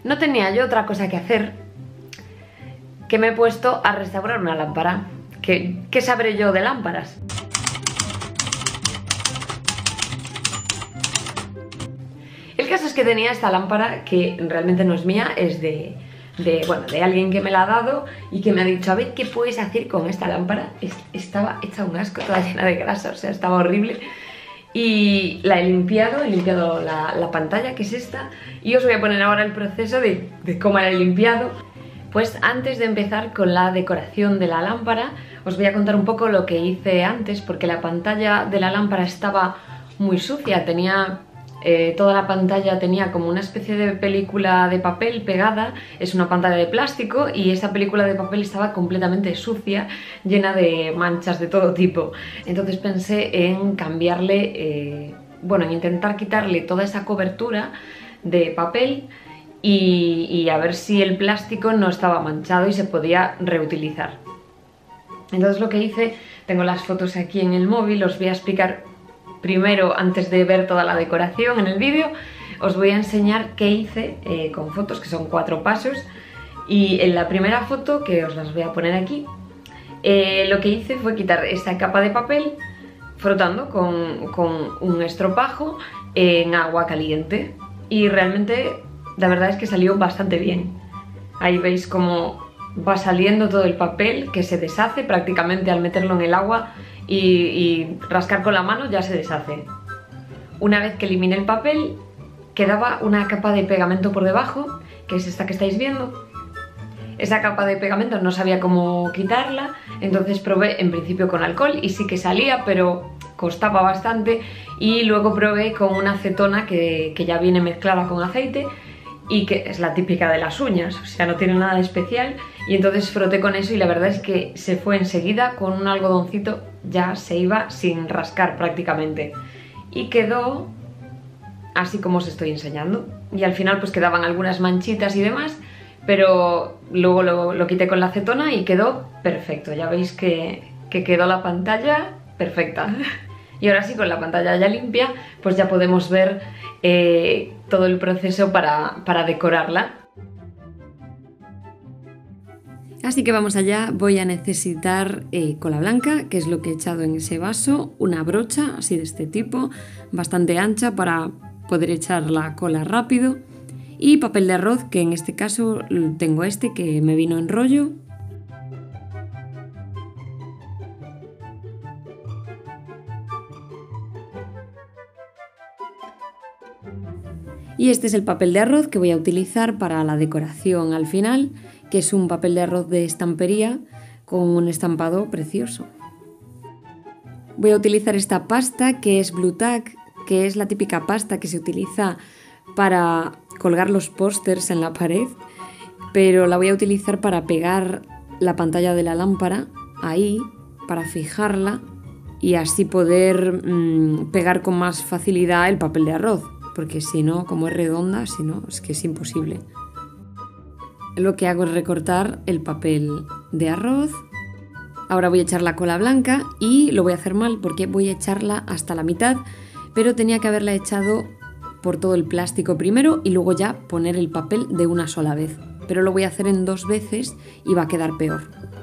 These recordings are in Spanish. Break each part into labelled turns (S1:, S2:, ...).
S1: No tenía yo otra cosa que hacer que me he puesto a restaurar una lámpara. ¿Qué sabré yo de lámparas? El caso es que tenía esta lámpara que realmente no es mía, es de alguien que me la ha dado y que me ha dicho, a ver qué puedes hacer con esta lámpara. Estaba hecha un asco, toda llena de grasa, o sea, estaba horrible. Y la he limpiado la pantalla, que es esta, y os voy a poner ahora el proceso de cómo la he limpiado. Pues antes de empezar con la decoración de la lámpara, os voy a contar un poco lo que hice antes, porque la pantalla de la lámpara estaba muy sucia, toda la pantalla tenía como una especie de película de papel pegada, es una pantalla de plástico y esa película de papel estaba completamente sucia, llena de manchas de todo tipo. Entonces pensé en cambiarle, en intentar quitarle toda esa cobertura de papel y a ver si el plástico no estaba manchado y se podía reutilizar. Entonces lo que hice, tengo las fotos aquí en el móvil, os voy a explicar. Primero, antes de ver toda la decoración en el vídeo, os voy a enseñar qué hice con fotos, que son 4 pasos. Y en la primera foto, que os las voy a poner aquí, lo que hice fue quitar esta capa de papel frotando con un estropajo en agua caliente. Y realmente, la verdad es que salió bastante bien. Ahí veis cómo va saliendo todo el papel, que se deshace prácticamente al meterlo en el agua. Y rascar con la mano ya se deshace. Una vez que eliminé el papel, quedaba una capa de pegamento por debajo, que es esta que estáis viendo. Esa capa de pegamento no sabía cómo quitarla, entonces probé en principio con alcohol y sí que salía, pero costaba bastante. Y luego probé con una acetona que ya viene mezclada con aceite y que es la típica de las uñas, o sea, no tiene nada de especial. Y entonces froté con eso y la verdad es que se fue enseguida, con un algodoncito ya se iba sin rascar prácticamente. Y quedó así como os estoy enseñando. Y al final pues quedaban algunas manchitas y demás, pero luego lo quité con la acetona y quedó perfecto. Ya veis que quedó la pantalla perfecta. Y ahora sí, con la pantalla ya limpia, pues ya podemos ver todo el proceso para decorarla. Así que vamos allá. Voy a necesitar cola blanca, que es lo que he echado en ese vaso, una brocha así de este tipo, bastante ancha para poder echar la cola rápido, y papel de arroz, que en este caso tengo este que me vino en rollo. Y este es el papel de arroz que voy a utilizar para la decoración al final, que es un papel de arroz de estampería con un estampado precioso. Voy a utilizar esta pasta que es Blu Tack, que es la típica pasta que se utiliza para colgar los pósters en la pared, pero la voy a utilizar para pegar la pantalla de la lámpara ahí, para fijarla y así poder pegar con más facilidad el papel de arroz, porque si no, como es redonda, si no, es que es imposible. Lo que hago es recortar el papel de arroz. Ahora voy a echar la cola blanca y lo voy a hacer mal porque voy a echarla hasta la mitad, pero tenía que haberla echado por todo el plástico primero y luego ya poner el papel de una sola vez. Pero lo voy a hacer en 2 veces y va a quedar peor.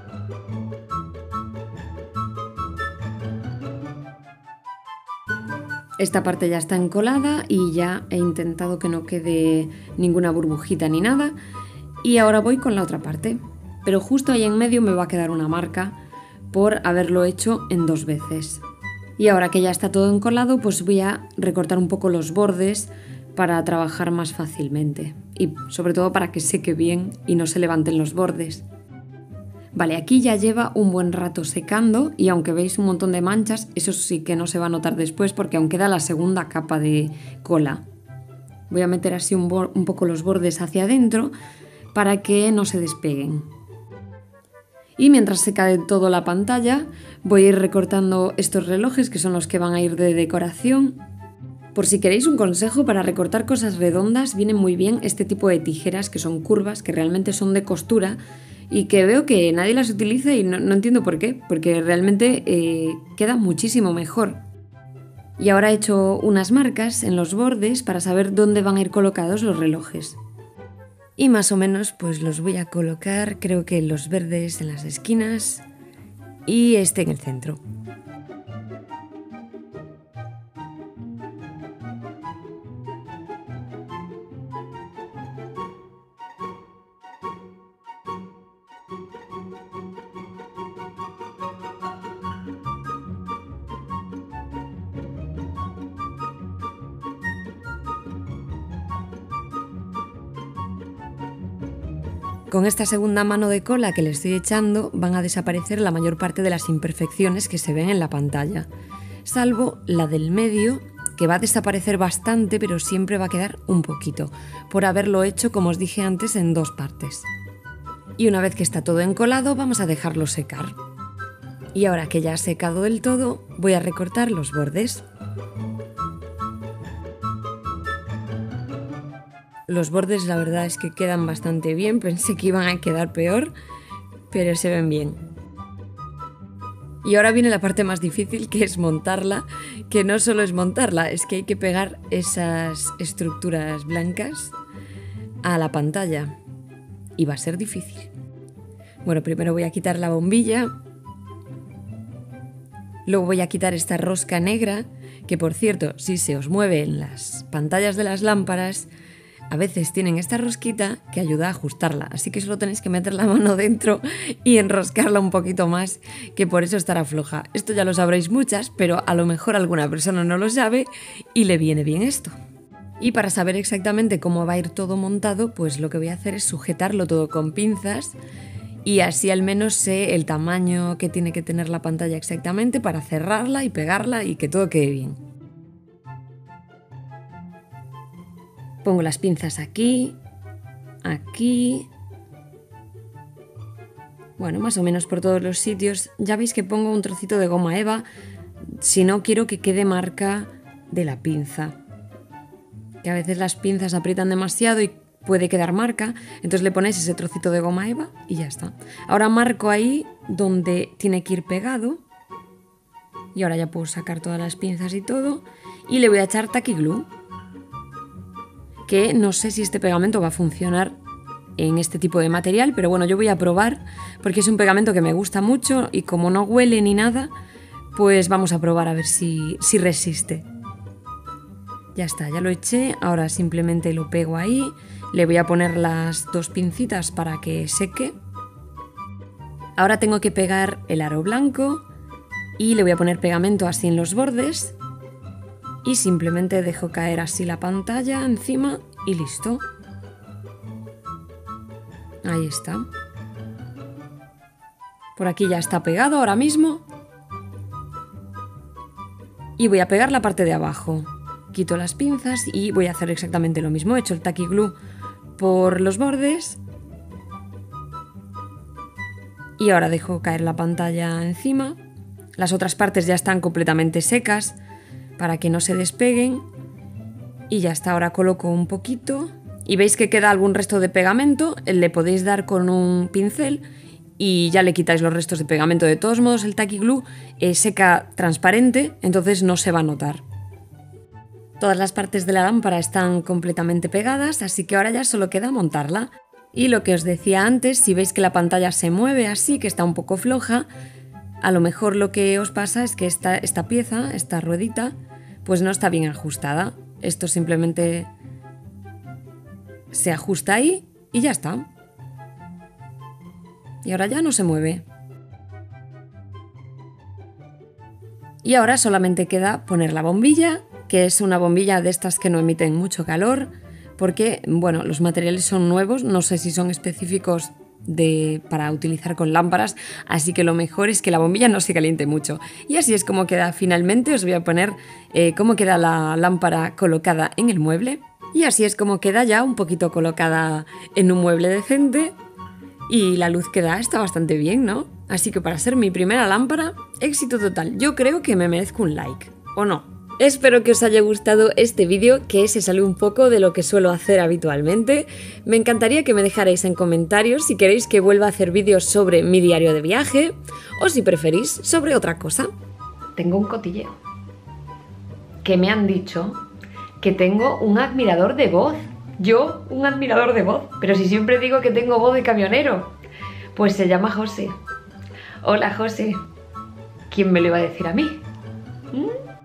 S1: Esta parte ya está encolada y ya he intentado que no quede ninguna burbujita ni nada. Y ahora voy con la otra parte, pero justo ahí en medio me va a quedar una marca por haberlo hecho en 2 veces. Y ahora que ya está todo encolado, pues voy a recortar un poco los bordes para trabajar más fácilmente y sobre todo para que seque bien y no se levanten los bordes. Vale, aquí ya lleva un buen rato secando y aunque veis un montón de manchas, eso sí que no se va a notar después porque aún queda la segunda capa de cola. Voy a meter así un poco los bordes hacia adentro para que no se despeguen. Y mientras seca de todo la pantalla, voy a ir recortando estos relojes que son los que van a ir de decoración. Por si queréis un consejo para recortar cosas redondas, vienen muy bien este tipo de tijeras que son curvas, que realmente son de costura y que veo que nadie las utiliza y no entiendo por qué, porque realmente queda muchísimo mejor. Y ahora he hecho unas marcas en los bordes para saber dónde van a ir colocados los relojes. Y más o menos pues los voy a colocar, creo que los verdes en las esquinas y este en el centro. Con esta segunda mano de cola que le estoy echando van a desaparecer la mayor parte de las imperfecciones que se ven en la pantalla, salvo la del medio, que va a desaparecer bastante, pero siempre va a quedar un poquito, por haberlo hecho, como os dije antes, en dos partes. Y una vez que está todo encolado, vamos a dejarlo secar. Y ahora que ya ha secado del todo, voy a recortar los bordes. Los bordes la verdad es que quedan bastante bien, pensé que iban a quedar peor, pero se ven bien. Y ahora viene la parte más difícil, que es montarla, que no solo es montarla, es que hay que pegar esas estructuras blancas a la pantalla. Y va a ser difícil. Bueno, primero voy a quitar la bombilla, luego voy a quitar esta rosca negra, que por cierto, si se os mueve en las pantallas de las lámparas, a veces tienen esta rosquita que ayuda a ajustarla, así que solo tenéis que meter la mano dentro y enroscarla un poquito más, que por eso estará floja. Esto ya lo sabréis muchas, pero a lo mejor alguna persona no lo sabe y le viene bien esto. Y para saber exactamente cómo va a ir todo montado, pues lo que voy a hacer es sujetarlo todo con pinzas y así al menos sé el tamaño que tiene que tener la pantalla exactamente para cerrarla y pegarla y que todo quede bien. Pongo las pinzas aquí, aquí, bueno, más o menos por todos los sitios. Ya veis que pongo un trocito de goma eva, si no quiero que quede marca de la pinza. Que a veces las pinzas aprietan demasiado y puede quedar marca, entonces le ponéis ese trocito de goma eva y ya está. Ahora marco ahí donde tiene que ir pegado y ahora ya puedo sacar todas las pinzas y todo y le voy a echar tacky glue. Que no sé si este pegamento va a funcionar en este tipo de material, pero bueno, yo voy a probar porque es un pegamento que me gusta mucho y como no huele ni nada, pues vamos a probar a ver si resiste. Ya está, ya lo eché, ahora simplemente lo pego ahí, le voy a poner las dos pincitas para que seque. Ahora tengo que pegar el aro blanco y le voy a poner pegamento así en los bordes. Y simplemente dejo caer así la pantalla encima y listo. Ahí está. Por aquí ya está pegado ahora mismo. Y voy a pegar la parte de abajo. Quito las pinzas y voy a hacer exactamente lo mismo. He hecho el tacky glue por los bordes. Y ahora dejo caer la pantalla encima. Las otras partes ya están completamente secas, para que no se despeguen y ya está. Ahora coloco un poquito y veis que queda algún resto de pegamento, le podéis dar con un pincel y ya le quitáis los restos de pegamento. De todos modos el tacky glue seca transparente, entonces no se va a notar. Todas las partes de la lámpara están completamente pegadas, así que ahora ya solo queda montarla. Y lo que os decía antes, si veis que la pantalla se mueve así, que está un poco floja, a lo mejor lo que os pasa es que esta pieza, esta ruedita, pues no está bien ajustada. Esto simplemente se ajusta ahí y ya está. Y ahora ya no se mueve. Y ahora solamente queda poner la bombilla, que es una bombilla de estas que no emiten mucho calor, porque, bueno, los materiales son nuevos, no sé si son específicos para utilizar con lámparas, así que lo mejor es que la bombilla no se caliente mucho. Y así es como queda finalmente. Os voy a poner cómo queda la lámpara colocada en el mueble. Y así es como queda ya un poquito colocada en un mueble decente. Y la luz que da está bastante bien, ¿no? Así que para ser mi primera lámpara, éxito total. Yo creo que me merezco un like, ¿o no? Espero que os haya gustado este vídeo, que se salió un poco de lo que suelo hacer habitualmente. Me encantaría que me dejarais en comentarios si queréis que vuelva a hacer vídeos sobre mi diario de viaje o si preferís sobre otra cosa. Tengo un cotilleo. Que me han dicho que tengo un admirador de voz. Yo, un admirador de voz, pero si siempre digo que tengo voz de camionero. Pues se llama José. Hola, José. ¿Quién me lo iba a decir a mí?